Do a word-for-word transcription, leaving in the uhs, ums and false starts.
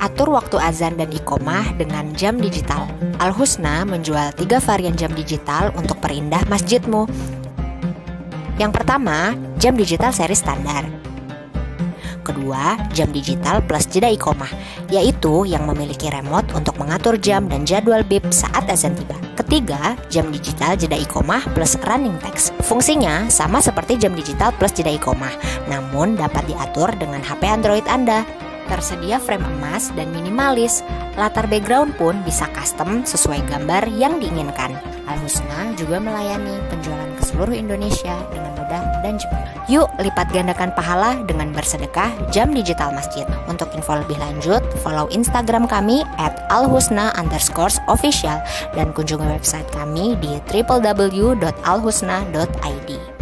Atur waktu azan dan iqomah dengan jam digital. Al-Husna menjual tiga varian jam digital untuk perindah masjidmu. Yang pertama, jam digital seri standar. Kedua, jam digital plus jeda iqomah, yaitu yang memiliki remote untuk mengatur jam dan jadwal bib saat azan tiba. Ketiga, jam digital jeda iqomah plus running text. Fungsinya sama seperti jam digital plus jeda iqomah, namun dapat diatur dengan H P Android Anda. Tersedia frame emas dan minimalis. Latar background pun bisa custom sesuai gambar yang diinginkan. Al-Husna juga melayani penjualan ke seluruh Indonesia dengan mudah dan cepat. Yuk lipat gandakan pahala dengan bersedekah jam digital masjid. Untuk info lebih lanjut, follow Instagram kami at alhusna underscore official dan kunjungi website kami di w w w dot alhusna dot i d.